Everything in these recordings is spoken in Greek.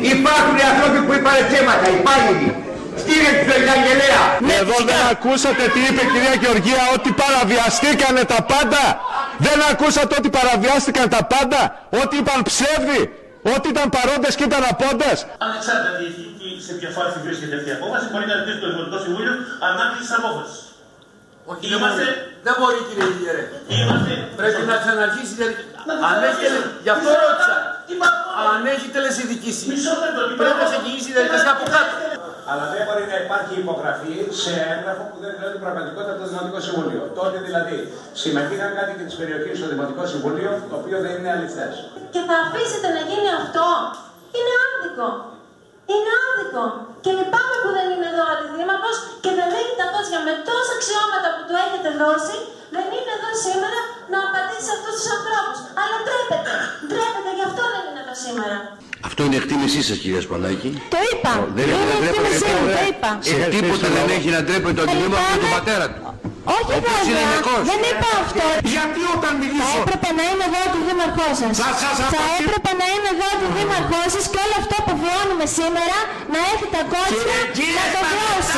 Υπάρχουν οι άνθρωποι που είπαν ψέματα, υπάλληλοι. Στήρεξε το εισαγγελέα. Εδώ δεν ακούσατε τι είπε η κυρία Γεωργία, ότι παραβιαστήκανε τα πάντα. Δεν ακούσατε ότι παραβιάστηκαν τα πάντα, ότι είπαν ψεύδι, ότι ήταν παρόντες και ήταν απόντες. Ανεξάρτητα σε ποια φάση βρίσκεται αυτή η απόφαση, μπορεί να ζητήσει το Δημοτικό Συμβούλιο ανάκληση της απόφασης. Όχι, δεν μπορεί κύριε Ιγερέ. Πρέπει να ξαναρχίσει η διαδικασία. Γι' αυτό ρώτησα. Αν έχει τελεσυδικήσει, πρέπει να ξεκινήσει η διαδικασία από κάτω. Αλλά δεν μπορεί να υπάρχει υπογραφή σε έγγραφο που δεν δηλώνει πραγματικότητα από το Δημοτικό Συμβούλιο. Τότε δηλαδή συμμετείχαν κάτοικοι της περιοχής στο Δημοτικό Συμβούλιο, το οποίο δεν είναι αληθές. Και θα αφήσετε να γίνει αυτό? Είναι άδικο. Είναι άδικο. Και λυπάμαι που δεν είναι εδώ ο αντιδήμαρχος και δεν έχει τα κότσια με τόσα αξιώματα που του έχετε δώσει. Δεν είναι εδώ σήμερα να απαντήσει σε αυτούς τους ανθρώπους. Αλλά ντρέπεται. Ντρέπεται, γι' αυτό δεν είναι εδώ σήμερα. Αυτό είναι εκτίμησή σας κυρία Σπανάκη. Το είπα. Είναι εκτίμησή μου, το είπα. Σε τίποτα δεν έχει να ντρέπεται τον αντιδήμαρχο και τον πατέρα του. Όχι βέβαια, δεν είπα αυτό. Γιατί όταν μιλήσω... Θα έπρεπε να είναι εδώ ο δήμαρχός σας. Θα έπρεπε να είναι εδώ ο δήμαρχός σας και όλο αυτό που βιώνουμε σήμερα να έχει τα κότσια να το βιώσει.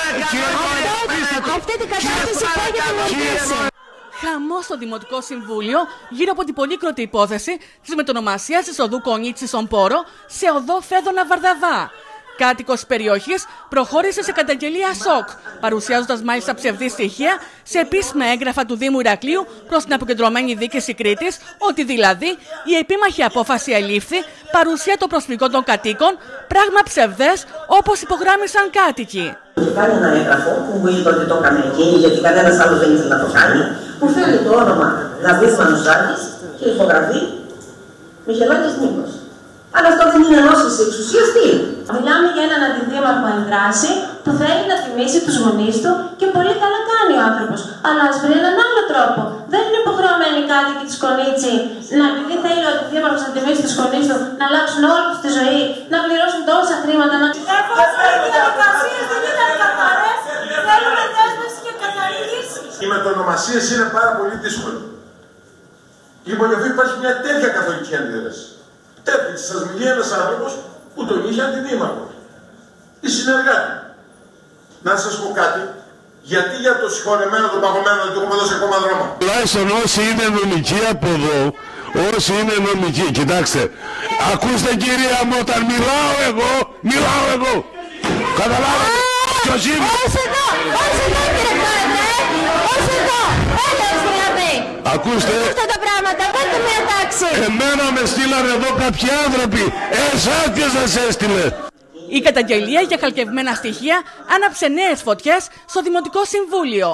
Αυτή την κατάσταση πρέπει να δημιουργήσει. Χαμό στο Δημοτικό Συμβούλιο γύρω από την πολύκροτη υπόθεση της μετονομασίας της οδού Κονίτσι στον Πόρο σε οδό Φέδωνα Βαρδαβά. Κάτοικος της περιοχής προχώρησε σε καταγγελία σοκ, παρουσιάζοντας μάλιστα ψευδή στοιχεία σε επίσημα έγγραφα του Δήμου Ηρακλείου προς την αποκεντρωμένη δίκηση Κρήτης, ότι δηλαδή η επίμαχη απόφαση ελήφθη παρουσία των προσφυγών των κατοίκων, πράγμα ψευδές όπως υπογράμμισαν κάτοικοι. Έχει κάνει ένα έγγραφο που μου είπε ότι το έκανε εκείνη, γιατί κανένας άλλος δεν ήθελε να το κάνει, που φέρνει το όνομα Δαβίδ Μανουσάκης και υπογραφή Μιχελάκης Νίκος. Αλλά αυτό δεν είναι ενώσεις εξουσίας, τι είναι? Μιλάμε για έναν αντιδήμαρχο εν δράση που θέλει να τιμήσει τους γονείς του και πολύ καλά κάνει ο άνθρωπος. Αλλά ας βρει έναν άλλο τρόπο. Δεν είναι υποχρεωμένοι οι κάτοικοι της Κονίτσι να, επειδή θέλει ο αντιδήμαρχος να τιμήσει τους γονείς του, να αλλάξουν όλη τους τη ζωή, να πληρώσουν τόσα χρήματα. Εφόσον οι διαδικασίες δεν ήταν καθαρές, θέλουμε δέσμευση και καθαρή λύση. Οι μετονομασίες είναι πάρα πολύ δύσκολο. Λοιπόν, εδώ υπάρχει μια τέτοια καθολική αντίδραση. Τέτοια, σας μιλεί ένας άνθρωπος που τον είχε αντιδήμαρχο. Η συνεργάτη. Να σας πω κάτι, γιατί για το συγχωρεμένο, τον παγωμένο, δεν του έχουμε δώσει ακόμα δρόμο. Τουλάχιστον όσοι είναι νομικοί από εδώ, όσοι είναι νομικοί, κοιτάξτε, ακούστε κυρία μου, όταν μιλάω εγώ, καταλάβατε, ποιος είμαι. Ως εδώ κύριε Πρόεδρε, ως εδώ, έλεος δηλαδή. Ακούστε, αυτά τα πράγματα, βάλτε μια τάξη. Εμένα με στείλανε εδώ κάποιοι άνθρωποι, εσάς ποιος σας έστειλε. Η καταγγελία για χαλκευμένα στοιχεία άναψε νέες φωτιές στο Δημοτικό Συμβούλιο.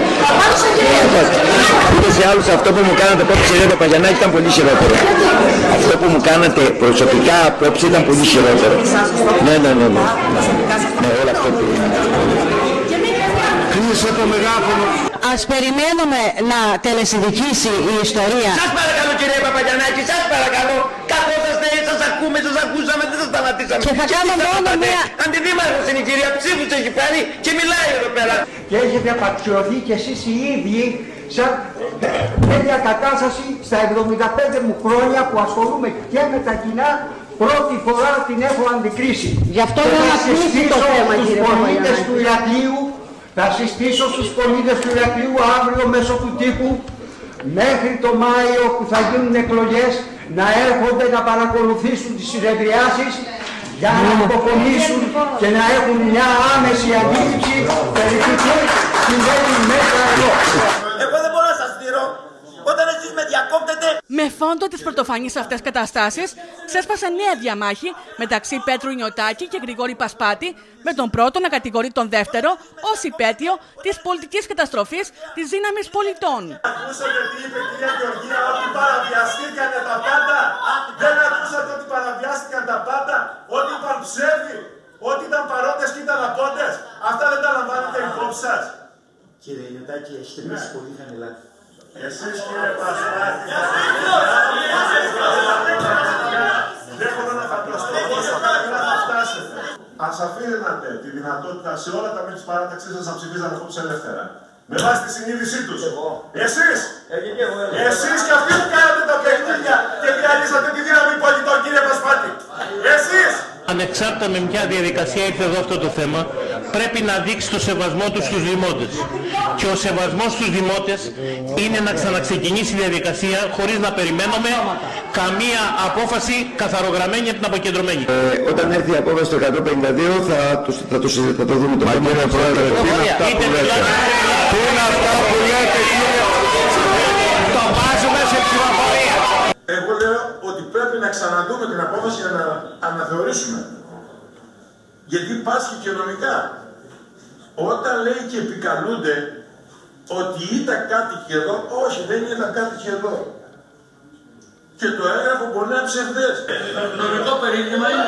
Ούτως ή άλλως αυτό που μου κάνατε απόψε για το Παγιανάκη ήταν πολύ χειρότερο. Αυτό που μου κάνατε προσωπικά απόψε ήταν πολύ χειρότερο. Ναι, όλο αυτό που... Κλείσε το μεγάφωνο. Ας περιμένουμε να τελεσυνδικήσει η ιστορία. Σας παρακαλώ κύριε Παπαγιαννάκη, σας παρακαλώ. Καθόσαστε, σας ακούμε, σας ακούσαμε, δεν σας σταματήσαμε. Και θα κάνω μόνο μια... Αντιδήμαρχος είναι η κυρία, ψήφους έχει πάρει και μιλάει εδώ πέρα. Και έχετε απαξιωθεί κι εσείς οι ίδιοι σαν τέτοια κατάσταση στα 75 μου χρόνια που ασχολούμαι και με τα κοινά. Πρώτη φορά την έχω αντικρίσει. Γι' αυτό δεν ακούσει το θέμα κύριε Παπαγιαννάκη. Θα συστήσω στους πολίτες του Ηρακλείου αύριο μέσω του τύπου μέχρι το Μάιο που θα γίνουν εκλογές να έρχονται να παρακολουθήσουν τις συνεδριάσεις για να αποκομίσουν και να έχουν μια άμεση αντίληψη περί του τι συμβαίνει μέσα εδώ. Εγώ δεν μπορώ να σας στείλω. Όταν εσείς με διακόπτετε... Με φόντο τις πρωτοφανείς αυτές καταστάσεις, ξέσπασε νέα διαμάχη μεταξύ Πέτρου Νιωτάκη και Γρηγόρη Πασπάτη, με τον πρώτο να κατηγορεί τον δεύτερο ως υπέτειο της πολιτικής καταστροφής της δύναμης πολιτών. Ακούσατε τι είπε η κυρία Γεωργία, ότι παραβιαστήκανε τα πάντα. Δεν ακούσατε ότι παραβιάστηκαν τα πάντα, ότι είπαν ψεύδι, ότι ήταν παρόντες και ήταν απόντες. Αυτά δεν τα λαμβάνετε υπόψη σας. Κύριε Νιωτάκη, έχετε πέσει πολύ χαμηλά. Εσείς κύριε Πασπάτη, δεν μπορώ να φανταστώ πόσο χαμηλά θα φτάσετε. Ας αφήνατε τη δυνατότητα σε όλα τα μέλη της παράταξής σας να ψηφίζαν απόψε ελεύθερα. Με βάση τη συνείδησή τους. Εσείς! Εσείς και αυτοί που κάνατε τα παιχνίδια και διαλύσατε τη δύναμη πολιτών, κύριε Πασπάτη. Εσείς! ανεξάρτητα με ποια διαδικασία ήρθε εδώ αυτό το θέμα, πρέπει να δείξει το σεβασμό του στους δημότες. Και ο σεβασμός στους δημότες είναι να ξαναξεκινήσει η διαδικασία χωρίς να περιμένουμε καμία απόφαση καθαρογραμμένη από την αποκεντρωμένη. Όταν έρθει η απόφαση το 152 θα το δούμε το θέμα. Κύριε Πρόεδρε, τι είναι αυτά που λέτε, το βάζουμε σε ψηφοφορία. Εγώ λέω ότι πρέπει να ξαναδούμε την απόφαση για να αναθεωρήσουμε. Γιατί πάσχει και νομικά. Όταν λέει και επικαλούνται ότι ήταν κάτοικοι εδώ, όχι, δεν ήταν κάτοικοι εδώ. Και το έγγραφο μπορεί να είναι ψευδές. Νομικό περίφημα είναι.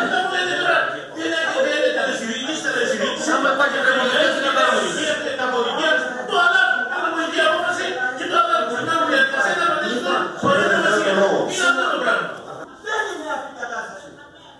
Άμα υπάρχει τρεμονικές είναι πάρα πολύ. Το αλλάζουν, κάνουν πολιτική απόφαση και το αλλάζουν. Κάνουν διαδικασία να μεταχειριστούν χωρίς νομοσία. Είναι αυτό το πράγμα. Δεν είναι αυτή η κατάσταση.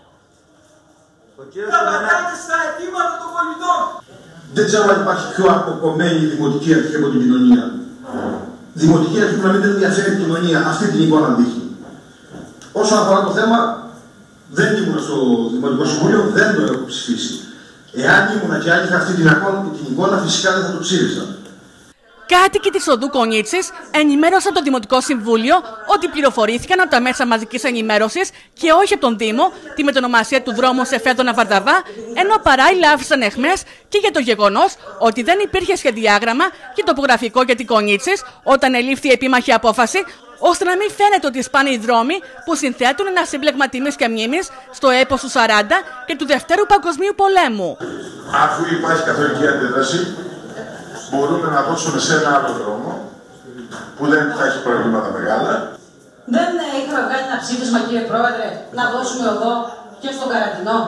Κατατάτε στα αιτήματα των πολιτών. Δεν ξέρω αν υπάρχει πιο αποκομμένη δημοτική αρχή από την κοινωνία. Δημοτική αρχή που να μην την ενδιαφέρει την κοινωνία, αυτή την εικόνα δείχνει. Όσον αφορά το θέμα, δεν ήμουν στο Δημοτικό Συμβούλιο, δεν το έχω ψηφίσει. Εάν ήμουν και αν είχα αυτή την εικόνα, φυσικά δεν θα το ψήφισα. Κάτοικοι της οδού Κονίτσης ενημέρωσαν το Δημοτικό Συμβούλιο ότι πληροφορήθηκαν από τα μέσα μαζικής ενημέρωσης και όχι από τον Δήμο τη μετονομασία του δρόμου σε Φέδωνα Βαρδαβά, ενώ παράλληλα άφησαν αιχμές και για το γεγονός ότι δεν υπήρχε σχεδιάγραμμα και τοπογραφικό για την Κονίτσης όταν ελήφθη η επίμαχη απόφαση, ώστε να μην φαίνεται ότι σπάνε οι δρόμοι που συνθέτουν ένα σύμπλεγμα τιμής και μνήμης στο έπος του 40 και του Δευτέρου Παγκοσμίου Πολέμου. Αφού υπάρχει καθολική αντίδραση, μπορούμε να δώσουμε σε ένα άλλο δρόμο που δεν θα έχει προβλήματα μεγάλα. Δεν είχαμε βγάλει ένα ψήφισμα, κύριε Πρόεδρε, να δώσουμε οδό και στον Καρατινό.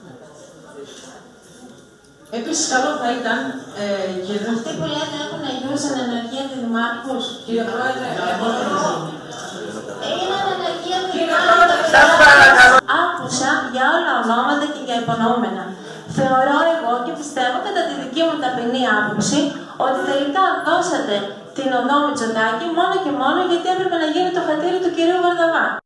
Επίσης, καλό θα ήταν και αυτοί που λένε έχουν γιούσαν ενεργεία δημάρχους, κύριε Πρόεδρε. Έγιναν ενεργεία δημάρχους. Άκουσα για όλα ονόματα και για υπονοούμενα. Θεωρώ εγώ και πιστεύω κατά τη δική μου ταπεινή άποψη ότι τελικά δώσατε την οδό Μητσοτάκη μόνο και μόνο γιατί έπρεπε να γίνει το χατήρι του κυρίου Βαρδαβά.